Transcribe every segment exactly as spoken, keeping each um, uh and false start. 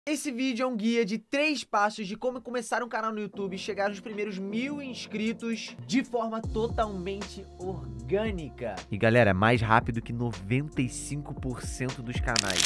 Esse vídeo é um guia de três passos de como começar um canal no YouTube e chegar nos primeiros mil inscritos de forma totalmente orgânica. E galera, é mais rápido que noventa e cinco por cento dos canais.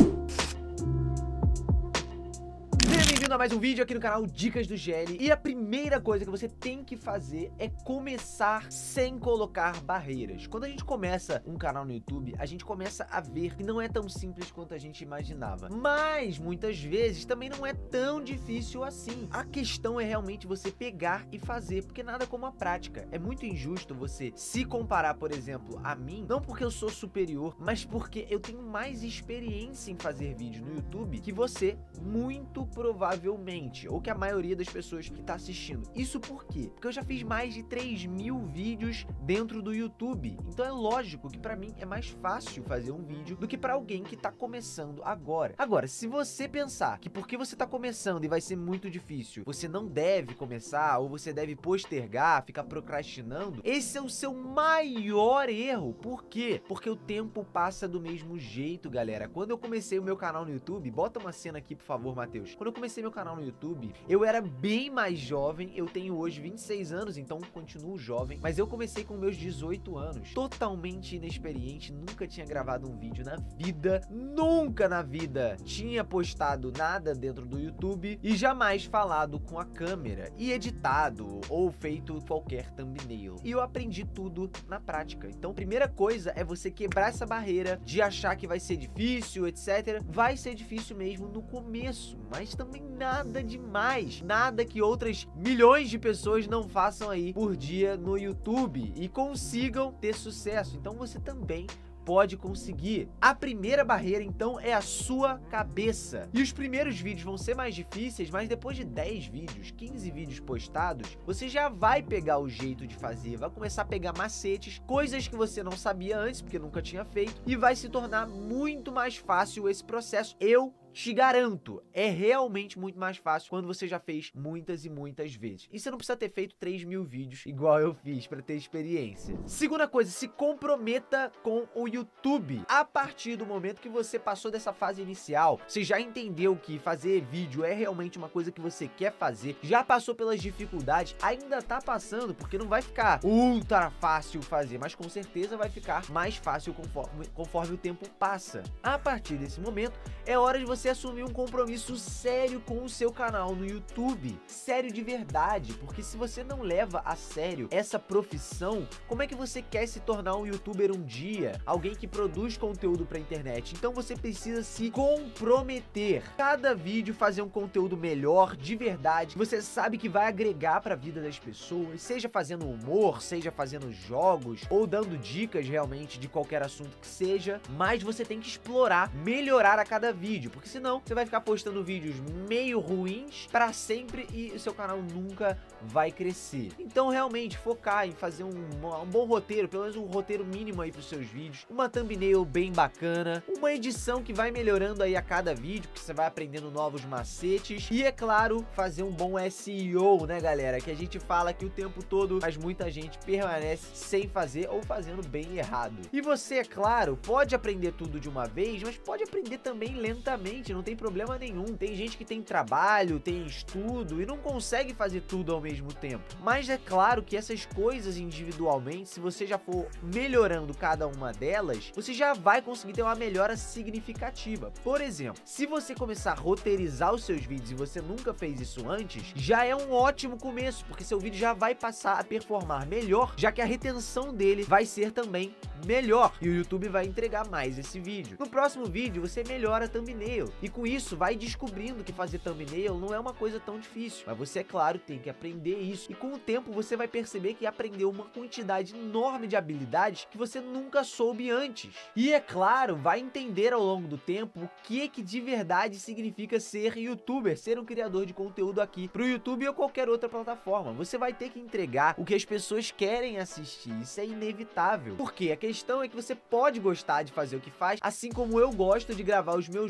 Seja bem-vindo a mais um vídeo aqui no canal Dicas do G L. E a primeira coisa que você tem que fazer é começar sem colocar barreiras. Quando a gente começa um canal no YouTube, a gente começa a ver que não é tão simples quanto a gente imaginava. Mas, muitas vezes, também não é tão difícil assim. A questão é realmente você pegar e fazer, porque nada como a prática. É muito injusto você se comparar, por exemplo, a mim, não porque eu sou superior, mas porque eu tenho mais experiência em fazer vídeos no YouTube que você, muito provavelmente, ou que a maioria das pessoas que tá assistindo. Isso por quê? Porque eu já fiz mais de três mil vídeos dentro do YouTube. Então é lógico que pra mim é mais fácil fazer um vídeo do que pra alguém que tá começando agora. Agora, se você pensar que porque você tá começando e vai ser muito difícil, você não deve começar, ou você deve postergar, ficar procrastinando, esse é o seu maior erro. Por quê? Porque o tempo passa do mesmo jeito, galera. Quando eu comecei o meu canal no YouTube, bota uma cena aqui, por favor, Matheus. Quando eu comecei meu canal no YouTube, eu era bem mais jovem, eu tenho hoje vinte e seis anos, então continuo jovem, mas eu comecei com meus dezoito anos, totalmente inexperiente, nunca tinha gravado um vídeo na vida, nunca na vida tinha postado nada dentro do YouTube e jamais falado com a câmera e editado ou feito qualquer thumbnail. E eu aprendi tudo na prática. Então, primeira coisa é você quebrar essa barreira de achar que vai ser difícil, etcétera. Vai ser difícil mesmo no começo, mas também nada demais, nada que outras milhões de pessoas não façam aí por dia no YouTube e consigam ter sucesso. Então você também pode conseguir. A primeira barreira, então, é a sua cabeça. E os primeiros vídeos vão ser mais difíceis, mas depois de dez vídeos, quinze vídeos postados, você já vai pegar o jeito de fazer, vai começar a pegar macetes, coisas que você não sabia antes, porque nunca tinha feito, e vai se tornar muito mais fácil esse processo. Eu te garanto, é realmente muito mais fácil quando você já fez muitas e muitas vezes. E você não precisa ter feito três mil vídeos igual eu fiz para ter experiência. Segunda coisa, se comprometa com o YouTube. A partir do momento que você passou dessa fase inicial, você já entendeu que fazer vídeo é realmente uma coisa que você quer fazer, já passou pelas dificuldades, ainda tá passando, porque não vai ficar ultra fácil fazer, mas com certeza vai ficar mais fácil conforme, conforme o tempo passa. A partir desse momento, é hora de você assumir um compromisso sério com o seu canal no YouTube. Sério de verdade, porque se você não leva a sério essa profissão, como é que você quer se tornar um youtuber um dia? Alguém que produz conteúdo pra internet. Então você precisa se comprometer. Cada vídeo fazer um conteúdo melhor, de verdade. Você sabe que vai agregar pra vida das pessoas, seja fazendo humor, seja fazendo jogos, ou dando dicas realmente de qualquer assunto que seja, mas você tem que explorar, melhorar a cada vídeo, porque senão você vai ficar postando vídeos meio ruins pra sempre e o seu canal nunca vai crescer. Então realmente focar em fazer um, um bom roteiro, pelo menos um roteiro mínimo aí pros seus vídeos, uma thumbnail bem bacana, uma edição que vai melhorando aí a cada vídeo, que você vai aprendendo novos macetes e, é claro, fazer um bom S E O, né, galera? Que a gente fala que o tempo todo, mas muita gente permanece sem fazer ou fazendo bem errado. E você, é claro, pode aprender tudo de uma vez, mas pode aprender também lentamente, não tem problema nenhum. Tem gente que tem trabalho, tem estudo e não consegue fazer tudo ao mesmo tempo. Mas é claro que essas coisas individualmente, se você já for melhorando cada uma delas, você já vai conseguir ter uma melhora significativa. Por exemplo, se você começar a roteirizar os seus vídeos e você nunca fez isso antes, já é um ótimo começo, porque seu vídeo já vai passar a performar melhor, já que a retenção dele vai ser também melhor e o YouTube vai entregar mais esse vídeo. No próximo vídeo você melhora a thumbnail e com isso vai descobrindo que fazer thumbnail não é uma coisa tão difícil, mas você, é claro, tem que aprender isso e com o tempo você vai perceber que aprendeu uma quantidade enorme de habilidades que você nunca soube antes. E é claro, vai entender ao longo do tempo o que que de verdade significa ser youtuber, ser um criador de conteúdo aqui pro YouTube ou qualquer outra plataforma. Você vai ter que entregar o que as pessoas querem assistir, isso é inevitável. Porque a questão é que você pode gostar de fazer o que faz, assim como eu gosto de gravar os meus vídeos.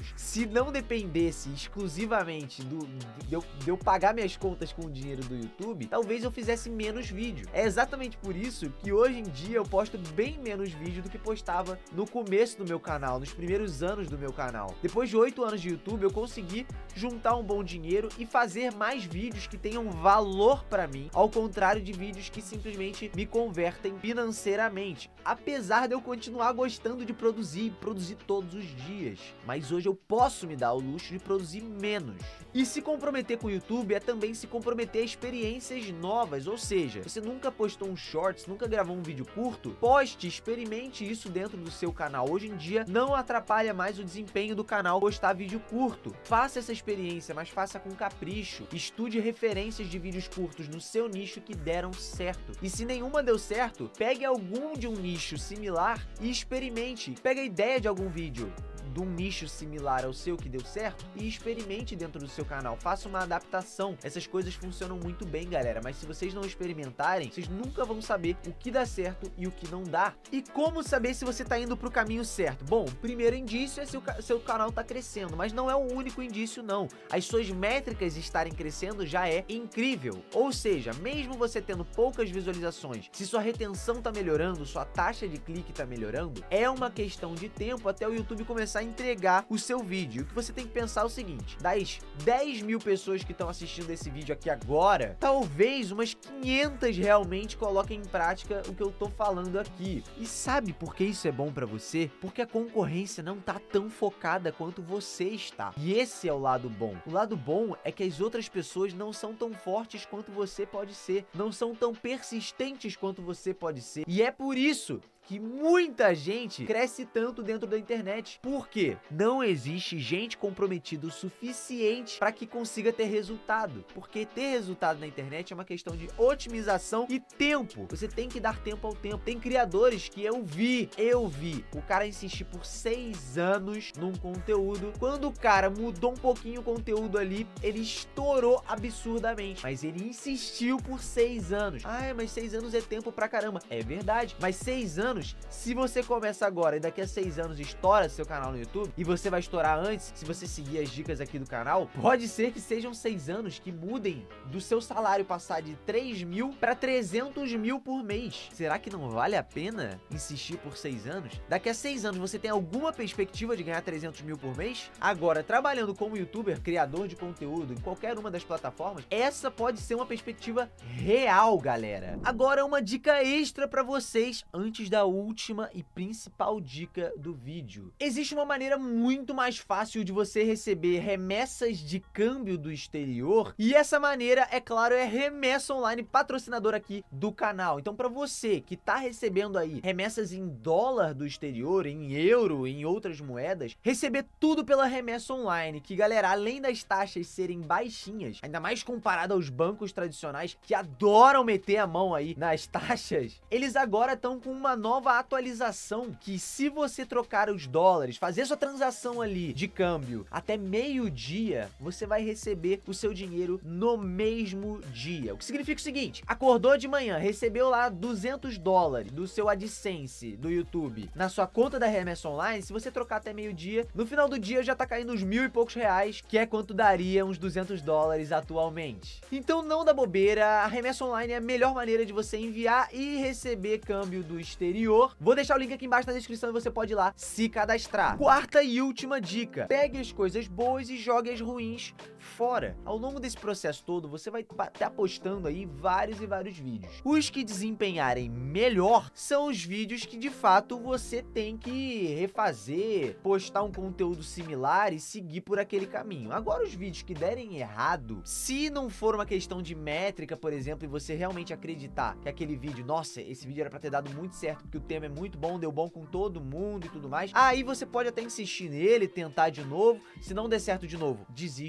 vídeos. Se não dependesse exclusivamente do, de, eu, de eu pagar minhas contas com o dinheiro do YouTube, talvez eu fizesse menos vídeo. É exatamente por isso que hoje em dia eu posto bem menos vídeo do que postava no começo do meu canal, nos primeiros anos do meu canal. Depois de oito anos de YouTube, eu consegui juntar um bom dinheiro e fazer mais vídeos que tenham valor pra mim, ao contrário de vídeos que simplesmente me convertem financeiramente. Apesar de eu continuar gostando de produzir, produzir todos os dias, mas hoje eu posso me dar o luxo de produzir menos. E se comprometer com o YouTube é também se comprometer a experiências novas, ou seja, você nunca postou um shorts, nunca gravou um vídeo curto, poste, experimente isso dentro do seu canal. Hoje em dia não atrapalha mais o desempenho do canal postar vídeo curto. Faça essa experiência, mas faça com capricho. Estude referências de vídeos curtos no seu nicho que deram certo. E se nenhuma deu certo, pegue algum de um nicho similar e experimente. Pegue a ideia de algum vídeo de um nicho similar ao seu que deu certo e experimente dentro do seu canal, faça uma adaptação. Essas coisas funcionam muito bem, galera, mas se vocês não experimentarem, vocês nunca vão saber o que dá certo e o que não dá. E como saber se você tá indo pro caminho certo? Bom, o primeiro indício é se o ca seu canal tá crescendo, mas não é o único indício não. As suas métricas estarem crescendo já é incrível. Ou seja, mesmo você tendo poucas visualizações, se sua retenção tá melhorando, sua taxa de clique tá melhorando, é uma questão de tempo até o YouTube começar a entregar o seu vídeo. O que você tem que pensar é o seguinte: das dez mil pessoas que estão assistindo esse vídeo aqui agora, talvez umas quinhentas realmente coloquem em prática o que eu tô falando aqui. E sabe por que isso é bom pra você? Porque a concorrência não tá tão focada quanto você está. E esse é o lado bom. O lado bom é que as outras pessoas não são tão fortes quanto você pode ser, não são tão persistentes quanto você pode ser. E é por isso que muita gente cresce tanto dentro da internet. Por quê? Não existe gente comprometida o suficiente para que consiga ter resultado. Porque ter resultado na internet é uma questão de otimização e tempo. Você tem que dar tempo ao tempo. Tem criadores que eu vi, eu vi, o cara insistir por seis anos num conteúdo. Quando o cara mudou um pouquinho o conteúdo ali, ele estourou absurdamente. Mas ele insistiu por seis anos. Ah, mas seis anos é tempo pra caramba. É verdade. Mas seis anos, se você começa agora e daqui a seis anos estoura seu canal no YouTube, e você vai estourar antes, se você seguir as dicas aqui do canal, pode ser que sejam seis anos que mudem do seu salário passar de três mil para trezentos mil por mês. Será que não vale a pena insistir por seis anos? Daqui a seis anos você tem alguma perspectiva de ganhar trezentos mil por mês? Agora, trabalhando como youtuber, criador de conteúdo em qualquer uma das plataformas, essa pode ser uma perspectiva real, galera. Agora, uma dica extra para vocês antes da última e principal dica do vídeo. Existe uma maneira muito mais fácil de você receber remessas de câmbio do exterior, e essa maneira, é claro, é Remessa Online, patrocinador aqui do canal. Então, para você que tá recebendo aí remessas em dólar do exterior, em euro, em outras moedas, receber tudo pela Remessa Online, que, galera, além das taxas serem baixinhas, ainda mais comparado aos bancos tradicionais que adoram meter a mão aí nas taxas, eles agora estão com uma nova nova atualização que, se você trocar os dólares, fazer sua transação ali de câmbio até meio-dia, você vai receber o seu dinheiro no mesmo dia. O que significa o seguinte: acordou de manhã, recebeu lá duzentos dólares do seu AdSense do YouTube na sua conta da Remessa Online. Se você trocar até meio-dia, no final do dia já tá caindo uns mil e poucos reais, que é quanto daria uns duzentos dólares atualmente. Então não dá bobeira, a Remessa Online é a melhor maneira de você enviar e receber câmbio do exterior. Vou deixar o link aqui embaixo na descrição e você pode ir lá se cadastrar. Quarta e última dica: pegue as coisas boas e jogue as ruins fora. Ao longo desse processo todo, você vai estar postando aí vários e vários vídeos. Os que desempenharem melhor são os vídeos que, de fato, você tem que refazer, postar um conteúdo similar e seguir por aquele caminho. Agora, os vídeos que derem errado, se não for uma questão de métrica, por exemplo, e você realmente acreditar que aquele vídeo, nossa, esse vídeo era pra ter dado muito certo, porque o tema é muito bom, deu bom com todo mundo e tudo mais, aí você pode até insistir nele, tentar de novo. Se não der certo de novo, desiste mesmo.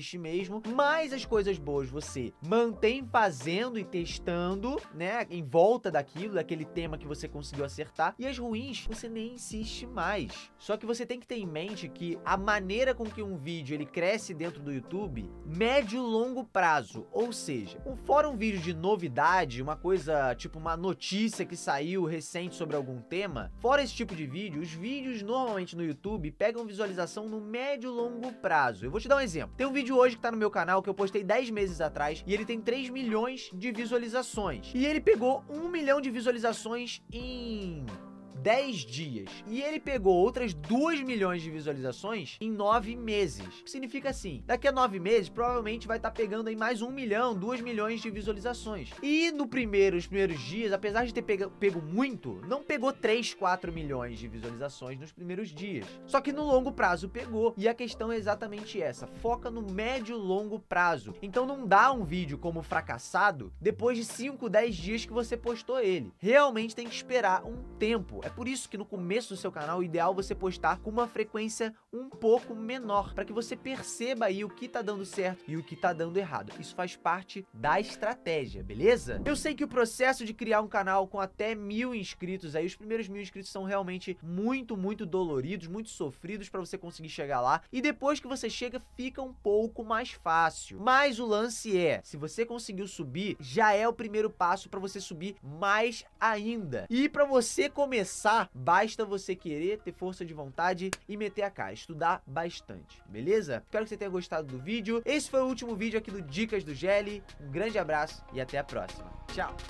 mesmo, mas as coisas boas você mantém fazendo e testando, né, em volta daquilo, daquele tema que você conseguiu acertar, e as ruins você nem insiste mais. Só que você tem que ter em mente que a maneira com que um vídeo ele cresce dentro do YouTube, médio e longo prazo, ou seja, fora um vídeo de novidade, uma coisa tipo uma notícia que saiu recente sobre algum tema, fora esse tipo de vídeo, os vídeos normalmente no YouTube pegam visualização no médio e longo prazo. Eu vou te dar um exemplo. Tem um vídeo hoje que tá no meu canal que eu postei dez meses atrás e ele tem três milhões de visualizações. E ele pegou um milhão de visualizações em dez dias. E ele pegou outras dois milhões de visualizações em nove meses. O que significa assim, daqui a nove meses, provavelmente vai estar tá pegando aí mais um milhão, dois milhões de visualizações. E no primeiro, os primeiros dias, apesar de ter pego, pego muito, não pegou três, quatro milhões de visualizações nos primeiros dias. Só que no longo prazo pegou. E a questão é exatamente essa. Foca no médio e longo prazo. Então não dá um vídeo como fracassado depois de cinco, dez dias que você postou ele. Realmente tem que esperar um tempo. É por isso que no começo do seu canal o ideal é você postar com uma frequência um pouco menor, para que você perceba aí o que tá dando certo e o que tá dando errado. Isso faz parte da estratégia, beleza? Eu sei que o processo de criar um canal com até mil inscritos aí, os primeiros mil inscritos são realmente muito, muito doloridos, muito sofridos para você conseguir chegar lá, e depois que você chega fica um pouco mais fácil. Mas o lance é, se você conseguiu subir, já é o primeiro passo para você subir mais ainda. E para você começar, basta você querer, ter força de vontade e meter a cara, estudar bastante, beleza? Espero que você tenha gostado do vídeo. Esse foi o último vídeo aqui do Dicas do Gelli. Um grande abraço e até a próxima. Tchau!